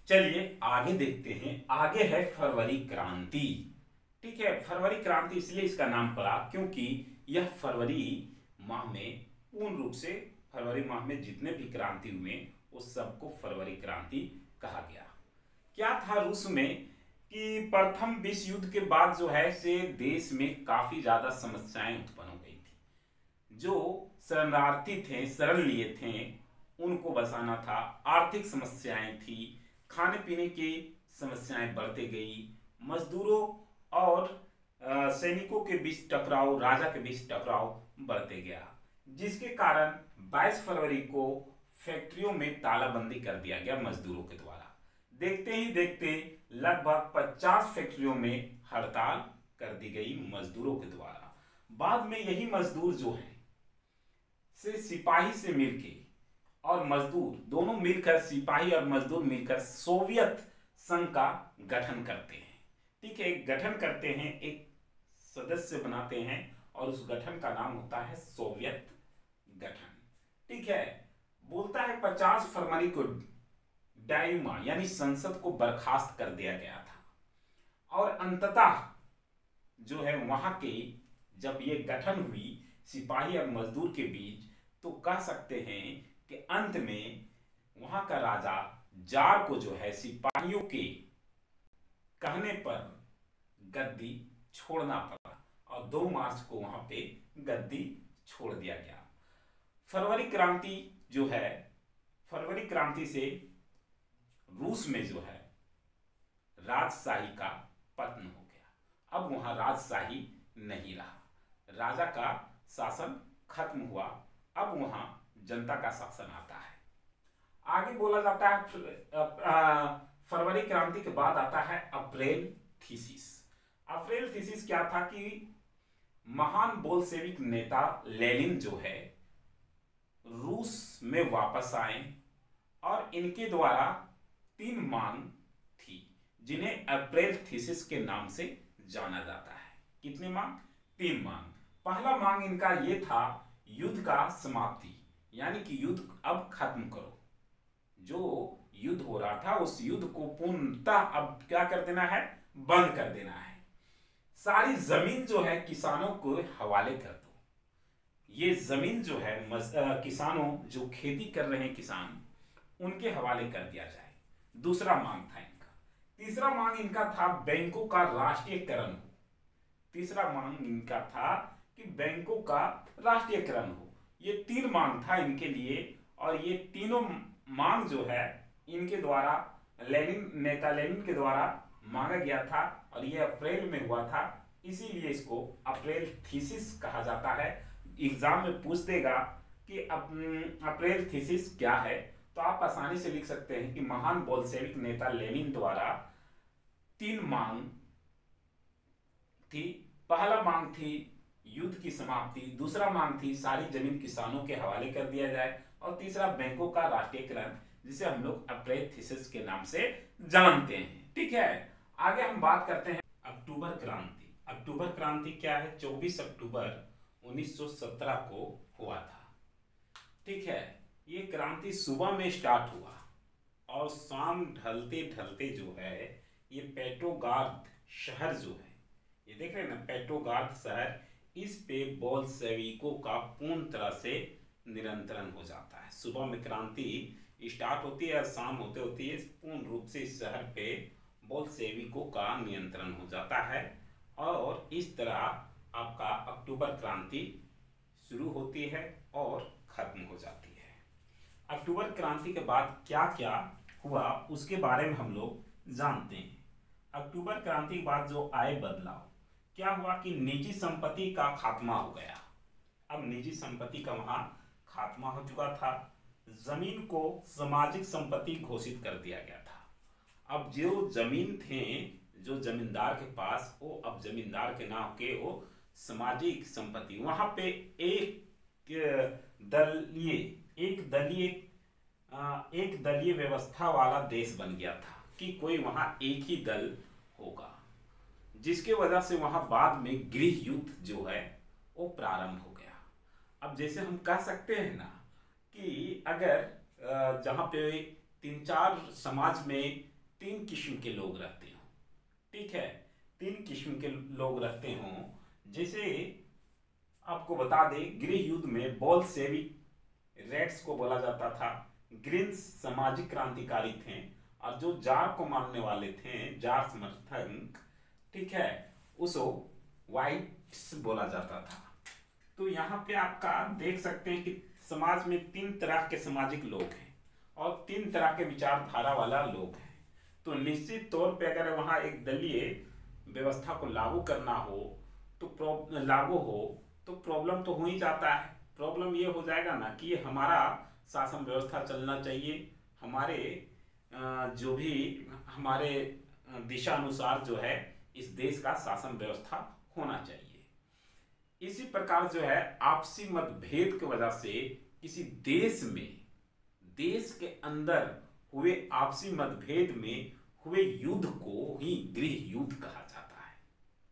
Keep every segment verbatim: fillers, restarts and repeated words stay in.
चलिए आगे देखते हैं। आगे है फरवरी क्रांति। ठीक है, फरवरी क्रांति इसलिए इसका नाम पड़ा क्योंकि यह फरवरी माह में पूर्ण रूप से फरवरी माह में जितने भी क्रांति हुए उस सबको फरवरी क्रांति कहा गया। क्या था रूस में कि प्रथम विश्व युद्ध के बाद जो है से देश में काफी ज्यादा समस्याएं उत्पन्न हो गई थी। जो शरणार्थी थे, शरण लिए थे, उनको बसाना था। आर्थिक समस्याएं थी, खाने पीने की समस्याएं बढ़ते गई, मजदूरों और सैनिकों के बीच टकराव, राजा के बीच टकराव बढ़ते गया, जिसके कारण बाईस फरवरी को फैक्ट्रियों में तालाबंदी कर दिया गया मजदूरों के द्वारा। देखते ही देखते लगभग पचास फैक्ट्रियों में हड़ताल कर दी गई मजदूरों के द्वारा। बाद में यही मजदूर जो है से सिपाही से मिलके और मजदूर दोनों मिलकर, सिपाही और मजदूर मिलकर सोवियत संघ का गठन करते हैं। ठीक है, गठन करते हैं, एक सदस्य बनाते हैं और उस गठन का नाम होता है सोवियत गठन। ठीक है, बोलता है पचास फरवरी को डायमा यानी संसद को बर्खास्त कर दिया गया था और अंततः जो है वहां के जब ये गठन हुई सिपाही और मजदूर के बीच, तो कह सकते हैं कि अंत में वहां का राजा जार को जो है सिपाहियों के कहने पर गद्दी छोड़ना पड़ा और दो मार्च को वहां पे गद्दी छोड़ दिया गया। फरवरी क्रांति जो है, फरवरी क्रांति से रूस में जो है राजशाही का पतन हो गया। अब वहां राजशाही नहीं रहा, राजा का शासन खत्म हुआ, अब वहां जनता का शासन आता है। आगे बोला जाता है फरवरी क्रांति के बाद आता है अप्रैल थीसिस। अप्रैल थीसिस क्या था कि महान बोल्शेविक नेता लेनिन जो है रूस में वापस आए और इनके द्वारा तीन मांग थी जिन्हें अप्रैल थीसिस के नाम से जाना जाता है। कितनी मांग? तीन मांग। पहला मांग इनका ये था युद्ध का समाप्ति, यानी कि युद्ध अब खत्म करो। जो युद्ध हो रहा था उस युद्ध को पूर्णतः अब क्या कर देना है? बंद कर देना है। सारी जमीन जो है किसानों को हवाले कर दो। ये जमीन जो है मज, आ, किसानों जो खेती कर रहे हैं किसान, उनके हवाले कर दिया जाए। दूसरा मांग था इनका। तीसरा मांग इनका था बैंकों का राष्ट्रीयकरण हो। तीसरा मांग इनका था कि बैंकों का राष्ट्रीयकरण हो। ये तीन मांग था इनके लिए और ये तीनों मांग जो है इनके द्वारा लेनिन नेता लेनिन के द्वारा मांगा गया था और ये अप्रैल में हुआ था, इसीलिए इसको अप्रैल थीसिस कहा जाता है। एग्जाम में पूछ देगा कि अप्रैल थीसिस क्या है, तो आप आसानी से लिख सकते हैं कि महान बोल्शेविक नेता लेनिन द्वारा तीन मांग थी। पहला मांग थी युद्ध की समाप्ति, दूसरा मांग थी सारी जमीन किसानों के हवाले कर दिया जाए और तीसरा बैंकों का राष्ट्रीयकरण, जिसे हम लोग अप्रैल थीसिस के नाम से जानते हैं। ठीक है, आगे हम बात करते हैं अक्टूबर क्रांति। अक्टूबर क्रांति क्या है? चौबीस अक्टूबर उन्नीस सौ सत्रह को हुआ था। ठीक है, ये क्रांति सुबह में स्टार्ट हुआ और शाम ढलते ढलते जो है ये पेट्रोग्राद शहर जो है, ये देख रहे हैं ना, पेट्रोग्राद शहर, इस पे बोल्शेविकों का पूर्ण तरह से नियंत्रण हो जाता है। सुबह में क्रांति स्टार्ट होती है और शाम होते होती है पूर्ण रूप से इस शहर पे बोल्शेविकों का नियंत्रण हो जाता है और इस तरह आपका अक्टूबर क्रांति शुरू होती है और खत्म हो जाती है। अक्टूबर क्रांति के बाद क्या क्या हुआ उसके बारे में हम लोग जानते हैं। अक्टूबर क्रांति के बाद जो आए बदलाव, क्या हुआ कि निजी संपत्ति का खात्मा हो गया। अब निजी संपत्ति का वहां खात्मा हो चुका था। जमीन को सामाजिक संपत्ति घोषित कर दिया गया था। अब जो जमीन थे जो जमींदार के पास, वो अब जमींदार के नाम के वो सामाजिक संपत्ति, वहां पे एक दलीय एक दलीय एक दलीय व्यवस्था वाला देश बन गया था कि कोई वहां एक ही दल होगा, जिसके वजह से वहां बाद में गृह युद्ध जो है वो प्रारंभ हो गया। अब जैसे हम कह सकते हैं ना कि अगर जहां पे तीन चार समाज में तीन किस्म के लोग रहते हों, ठीक है, तीन किस्म के लोग रहते हों। जैसे आपको बता दें, गृह युद्ध में बोल्शेविक रेड्स को बोला जाता था, ग्रीन्स सामाजिक क्रांतिकारी थे, और जो जार को मानने वाले थे, जार समर्थक, ठीक है, उसको व्हाइट्स बोला जाता था। तो यहाँ पे आपका देख सकते हैं कि समाज में तीन तरह के सामाजिक लोग हैं और तीन तरह के विचारधारा वाला लोग हैं। तो निश्चित तौर पे अगर वहाँ एक दलीय व्यवस्था को लागू करना हो तो लागू हो तो प्रॉब्लम तो हो ही जाता है। प्रॉब्लम ये हो जाएगा ना कि हमारा शासन व्यवस्था चलना चाहिए, हमारे जो भी हमारे दिशा अनुसार जो है इस देश का शासन व्यवस्था होना चाहिए। इसी प्रकार जो है आपसी मतभेद की वजह से किसी देश में, देश के अंदर हुए आपसी मतभेद में हुए युद्ध को ही गृह युद्ध कहा जाता है।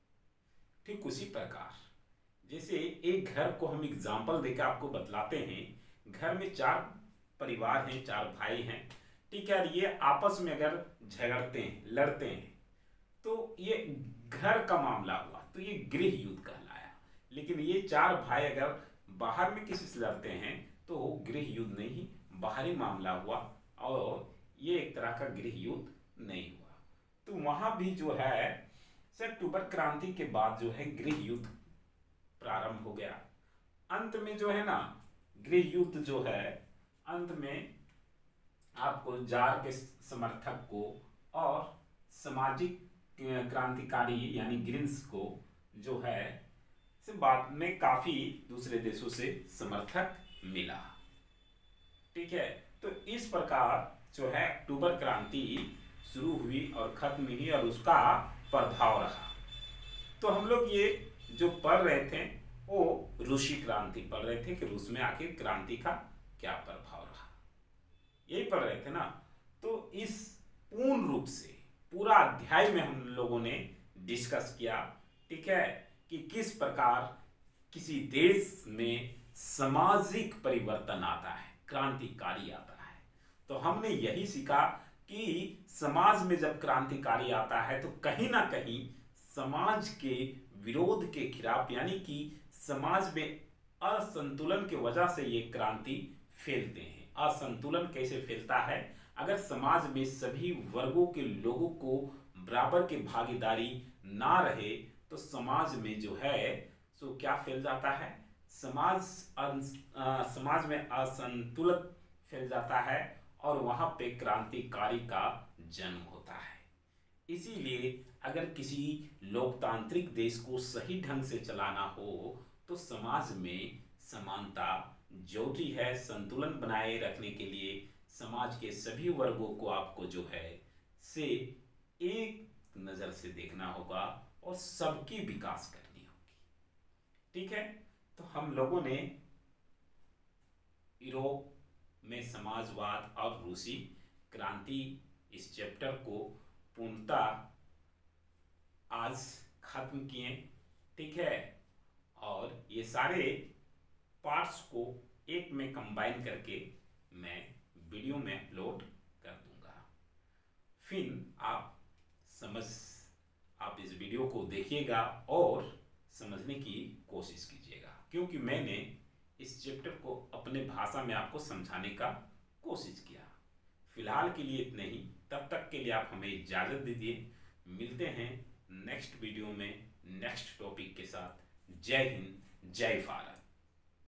ठीक उसी प्रकार जैसे एक घर को हम एग्जाम्पल देकर आपको बतलाते हैं, घर में चार परिवार हैं, चार भाई हैं, ठीक है, ये आपस में अगर झगड़ते हैं, लड़ते हैं, तो ये घर का मामला हुआ, तो ये गृह युद्ध कहलाया। लेकिन ये चार भाई अगर बाहर में किसी से लड़ते हैं तो गृह युद्ध नहीं, बाहरी मामला हुआ, और ये एक तरह का गृह युद्ध नहीं हुआ। तो वहां भी जो है अक्टूबर क्रांति के बाद जो है गृह युद्ध प्रारंभ हो गया। अंत में जो है ना गृह युद्ध जो है अंत में आपको जार के समर्थक को और सामाजिक क्रांतिकारी यानी ग्रीन्स को जो है से बाद में काफी दूसरे देशों से समर्थक मिला। ठीक है, तो इस प्रकार जो है अक्टूबर क्रांति शुरू हुई और खत्म हुई और उसका प्रभाव रहा। तो हम लोग ये जो पढ़ रहे थे वो रूसी क्रांति पढ़ रहे थे कि रूस में आखिर क्रांति का क्या प्रभाव रहा, यही पढ़ रहे थे ना। तो इस पूर्ण रूप से पूरा अध्याय में हम लोगों ने डिस्कस किया, ठीक है, कि किस प्रकार किसी देश में सामाजिक परिवर्तन आता है, क्रांतिकारी आता है। तो हमने यही सीखा कि समाज में जब क्रांतिकारी आता है तो कहीं ना कहीं समाज के विरोध के खिलाफ, यानी कि समाज में असंतुलन की वजह से ये क्रांति फैलते हैं। असंतुलन कैसे फैलता है? अगर समाज में सभी वर्गों के लोगों को बराबर की भागीदारी ना रहे तो समाज में जो है सो क्या फैल जाता है, समाज आ, समाज में असंतुलन फैल जाता है और वहां पे क्रांतिकारी का जन्म होता है। इसीलिए अगर किसी लोकतांत्रिक देश को सही ढंग से चलाना हो तो समाज में समानता जरूरी है। संतुलन बनाए रखने के लिए समाज के सभी वर्गों को आपको जो है से एक नजर से देखना होगा और सबकी विकास करनी होगी। ठीक है, तो हम लोगों ने यूरोप में समाजवाद और रूसी क्रांति इस चैप्टर को पूर्णतः आज खत्म किए। ठीक है, और ये सारे पार्ट्स को एक में कंबाइन करके मैं वीडियो में अपलोड कर दूंगा। फिर आप समझ आप इस वीडियो को देखिएगा और समझने की कोशिश कीजिएगा, क्योंकि मैंने इस चैप्टर को अपने भाषा में आपको समझाने का कोशिश किया। फिलहाल के लिए इतने ही, तब तक के लिए आप हमें इजाज़त दीजिए। मिलते हैं नेक्स्ट वीडियो में नेक्स्ट टॉपिक के साथ। जय हिंद, जय भारत।